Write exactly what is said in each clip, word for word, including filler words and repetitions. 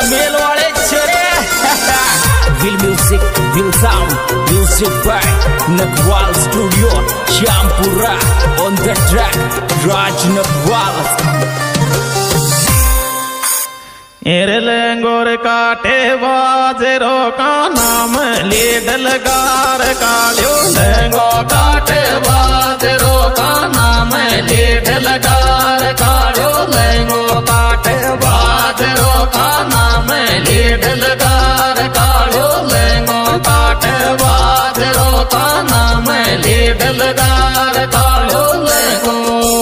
Mail वाले चले विल म्यूजिक विल sound music by Nakwal studio Shyampura on the track Raj Nakwal. एरलेंगोर काटे बाजरो का नाम लीडल गार कालियो लेंगो काटे बाजरो का नाम लीडल गार कालियो लेंगो काटे बाजरो का नाम लीडल गार कालियो लेंगो काटे बाजरो का नाम लीडल गार कालियो लेंगो।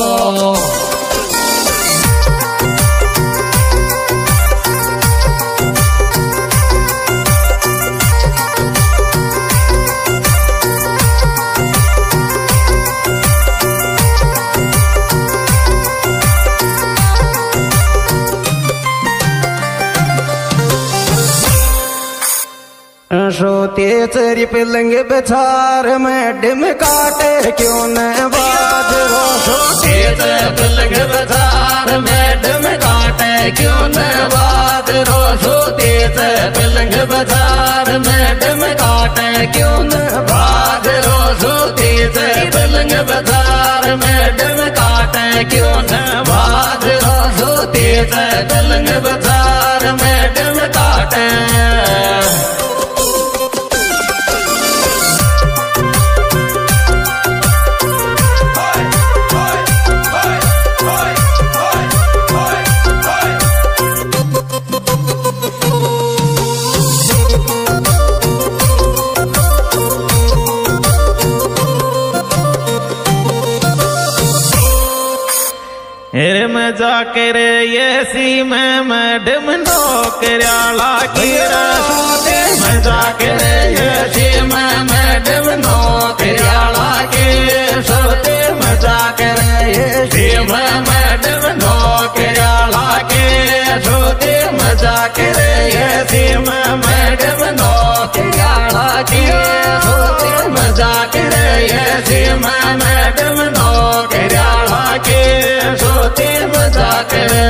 सोते चरी पलंग बेचार मैडम काटे क्यों न बाजरो सोते पलंग बेचार मैडम काटे क्यों न बाजरो सोते पलंग बेचार मैडम काटे क्यों न बाजरो सोते पलंग बेचार मैडम काटे क्यों न बाजरो सोते पलंग बेचार मैडम काटे। हेरे में जाके रे ये सी में मैडम नौकरियाला की सोते में जाके रे ये सी में मैडम नौकरियाला की सोते में जाके रे ये सी में मैडम नौकरियाला की सोते में जाके रे ये सी में मैडम नौकरियाला की सोते में जाके रे ये सी में मैडम नौकरियाला की सोते मजा करे।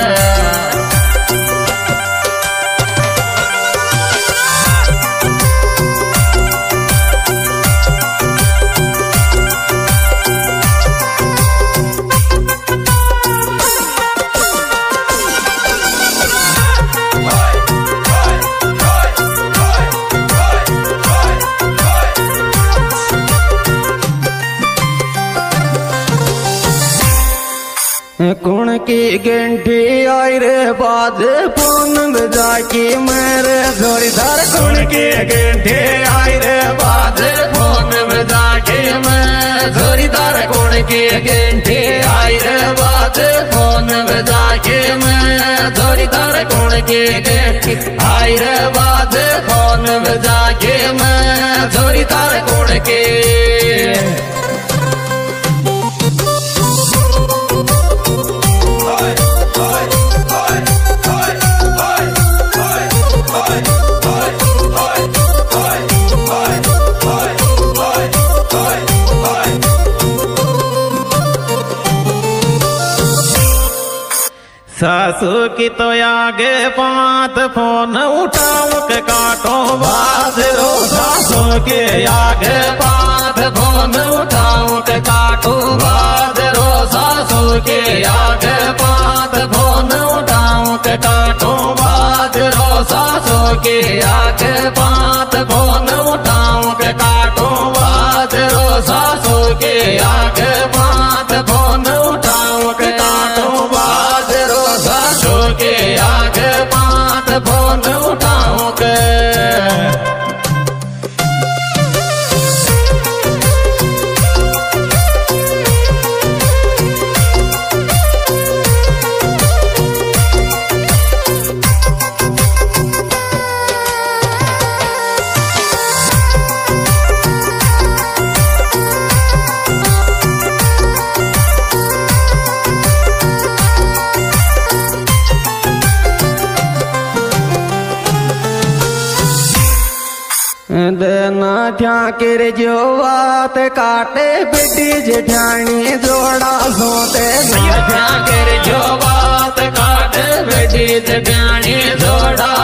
कौन की घंटी आई रे बाज फोन बजा के मेरे जोड़ीदार कौन की घंटी आई रे बाज फोन बजा के मैं जोड़ीदार कौन की घंटी आई रे बाज फोन बजा के मैं जोड़ीदार कौन की घंटी आई रे बाज फोन बजा के मैं जोड़ीदार कौन के। सासू की तो आगे पांच फोन उठाऊं के काटो बाजरो सासू के आगे पांच फोन उठाऊं के काटो बाजरो सासू के आगे पांच फोन उठाऊं के काटो बाजरो सासू के आगे पांच फोन उठाऊं के काटो बाजरो सासू के आगे पांच फोन उठाऊं के काटो बाजरो सासू के आगे पांच फोन उठाऊं के। देना क्या कर जो बात काटे बेटी जेठानी जोड़ा सोते क्या कर जो बात काटे बेटी जेठानी जोड़ा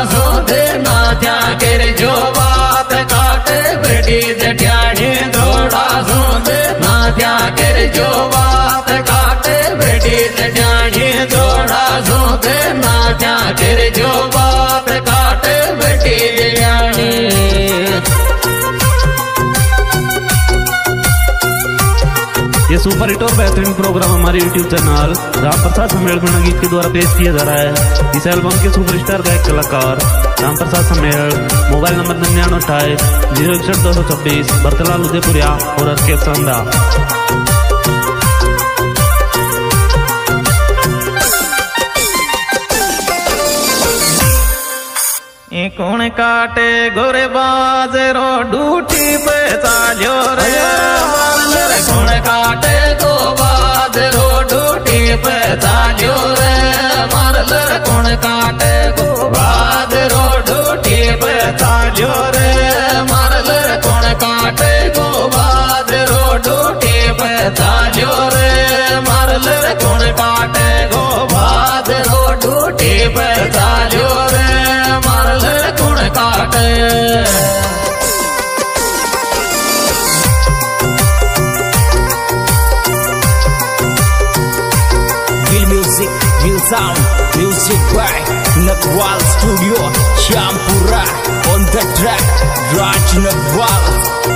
दे ना क्या कर जो बात काटे बेटी दियानी। ये सुपर हिट और बेहतरीन प्रोग्राम हमारे यूट्यूब चैनल राम प्रसाद सम्मेलन गीत के द्वारा पेश किया जा रहा है। इस एल्बम के सुपरस्टार गायक कलाकार राम प्रसाद सम्मेलन, मोबाइल नंबर निन्यानवे अट्ठाईस जीरो इकसठ दो सौ छब्बीस, बरतलाल उदयपुरिया और अर्के संदा। कौन काटे गोरे बाजरो डूटी पे चाल्यो रे, कौन काटे गो बाजरो डूटी पे चाल्यो रे, मारल कौन काटे गो बाजरो डूटी पे चाल्यो रे, मारल कौन काटे गो बाजरो डूटी पे चाल्यो रे, मारल कौन काटे गो बाजरो डूटी पे चाल्यो रे, मारल कौन काटे। Real music, real sound, music by Nagwal Studio, Shampura on the track, Raj Nagwal.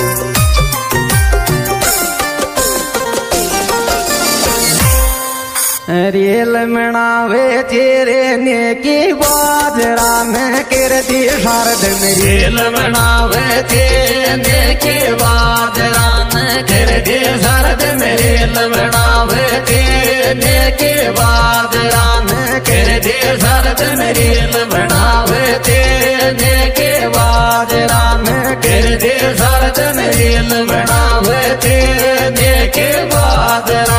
रेल मनावे तेरे ने की बाजरा में कीर्ति शारद में, रेल मनावे तेरे ने की बाजरा में कीर्ति शारद में, रेल मनावे तेरे ने की बाजरा में कीर्ति शारद में, रेल मनावे तेरे ने की बाजरा में कीर्ति शारद में, रेल मनावे तेरे ने की बाजरा।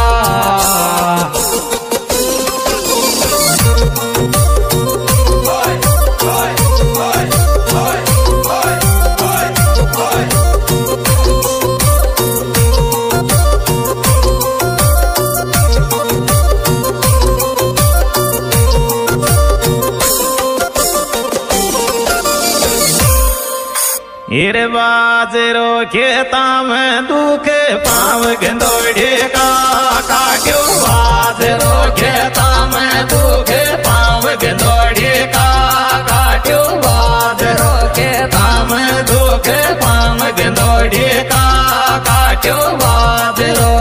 हीरे बाजरो खेता में दुखे पाव गेंदोड़े का काट्यो, बाजरो खेता में दुखे पाव गेंदोड़े का काट्यो, बाजरो खेता में दुखे पाव गेंदोड़े का काट्यो, बाजरो